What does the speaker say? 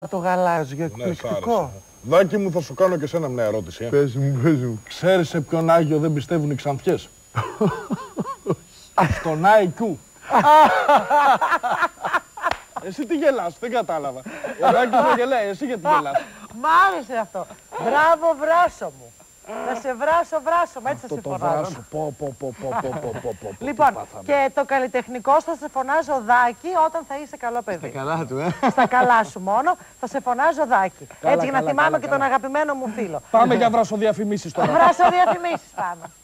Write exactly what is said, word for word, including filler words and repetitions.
Το γαλάζιο, Ναι, εκπληκτικό. Δάκη μου, θα σου κάνω και εσένα μια ερώτηση. Ε. Πες μου, πες μου. Ξέρεις σε ποιον Άγιο δεν πιστεύουν οι ξανθιές? Στον Άικου. Εσύ τι γελάς, δεν κατάλαβα. Ο Δάκης με γελάει, εσύ γιατί γελάς? Μ' άρεσε αυτό. Μπράβο, βράσο μου. Θα σε βράσω, βράσω μου, έτσι θα σε φωνάζω. Πω, πω, πω, πω, πω, πω, πω, πω. Λοιπόν, και το καλλιτεχνικό θα σε φωνάζω Δάκη όταν θα είσαι καλό παιδί. Στα καλά του, ε. Στα καλά σου μόνο, θα σε φωνάζω Δάκη. Καλά, Έτσι για να καλά, θυμάμαι καλά, και καλά. τον αγαπημένο μου φίλο. Πάμε για βρασοδιαφημίσεις τώρα. Βράσω διαφημίσεις πάμε.